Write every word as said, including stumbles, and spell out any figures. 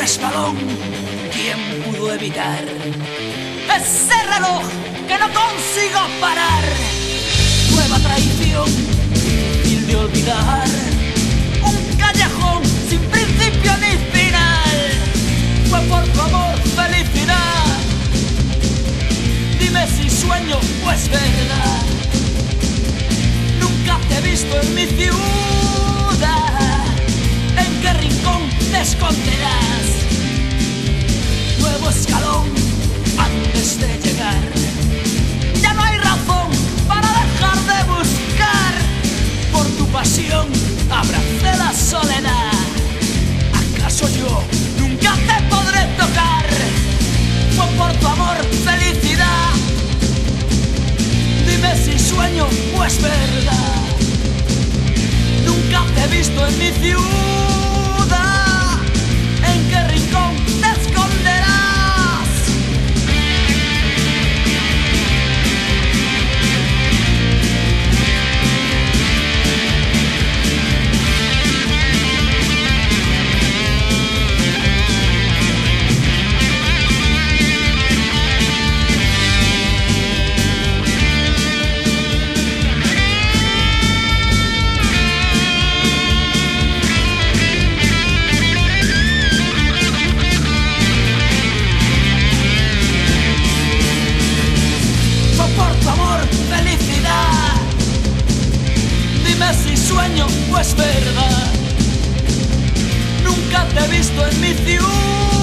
resbalón, ¿quién pudo evitar ese reloj que no consigo parar? Nueva traición, difícil de olvidar, un callejón sin principio ni final. Fue por tu amor, felicidad. Dime si sueño o es verdad. Nunca te he visto en mi ciudad. ¿En qué rincón te esconderás? Nuevo escalón antes de llegar. Ya no hay razón para dejar de buscar. Por tu pasión abracé la soledad. ¿Acaso yo nunca te podré tocar? Fue por tu amor, felicidad. Dime si sueño o es verdad. Nunca te he visto en mi ciudad. ¿En qué rincón te esconderás? Dime si sueño o es verdad. Nunca te he visto en mi ciudad.